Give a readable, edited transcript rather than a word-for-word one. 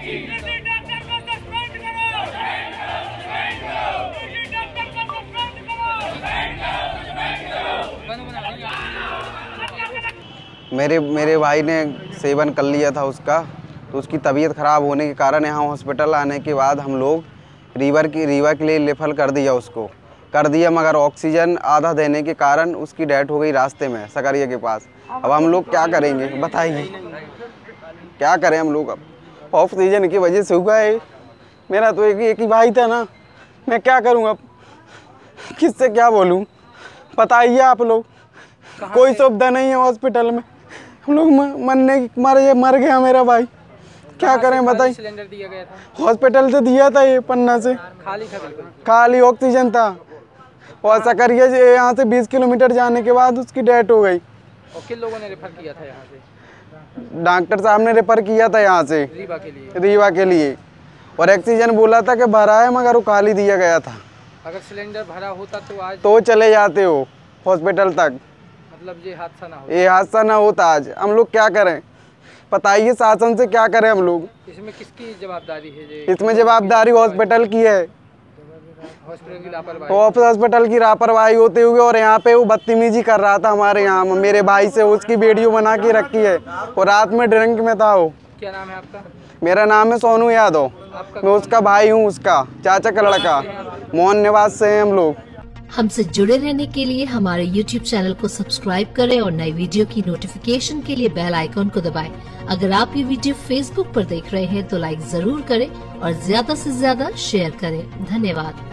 मेरे भाई ने सेवन कर लिया था उसका, तो उसकी तबीयत ख़राब होने के कारण यहाँ हॉस्पिटल आने के बाद हम लोग रीवा के लिए रेफर कर दिया, मगर ऑक्सीजन आधा देने के कारण उसकी डेथ हो गई रास्ते में सकरिया के पास। अब हम लोग क्या करेंगे बताइए, क्या करें हम लोग? अब ऑक्सीजन की वजह से हुआ है। मेरा तो एक ही भाई था ना, मैं क्या करूँ अब, किससे क्या बोलूँ? बताइए आप लोग। कोई सुविधा नहीं है हॉस्पिटल में, हम लोग मर गया मेरा भाई, क्या करें बताइए? सिलेंडर दिया गया था हॉस्पिटल से दिया था, ये पन्ना से खाली था, बिल्कुल खाली ऑक्सीजन था। और सकरिया से यहाँ से 20 किलोमीटर जाने के बाद उसकी डेथ हो गई। और किन लोगों ने रेफर किया था यहाँ से? डॉक्टर साहब ने रेफर किया था यहाँ से रीवा के लिए, और ऑक्सीजन बोला था कि भरा है, मगर वो खाली दिया गया था। अगर सिलेंडर भरा होता तो आज तो चले जाते हो हॉस्पिटल तक, मतलब ये हादसा ना होता आज। हम लोग क्या करें बताइए, शासन से क्या करें हम लोग? इसमें किसकी जवाबदारी है? इसमें जवाबदारी हॉस्पिटल की है, हॉस्पिटल की लापरवाही होते हुए। और यहाँ पे वो बदतमीजी कर रहा था हमारे यहाँ मेरे भाई से, उसकी वीडियो बना के रखी है, और रात में ड्रिंक में था वो। क्या नाम है आपका? मेरा नाम है सोनू यादव, मैं उसका भाई हूँ, उसका चाचा का लड़का। मोहन निवास से हैं हम लोग। हमसे जुड़े रहने के लिए हमारे YouTube चैनल को सब्सक्राइब करें और नई वीडियो की नोटिफिकेशन के लिए बेल आइकॉन को दबाएं। अगर आप ये वीडियो Facebook पर देख रहे हैं तो लाइक जरूर करें और ज्यादा से ज्यादा शेयर करें। धन्यवाद।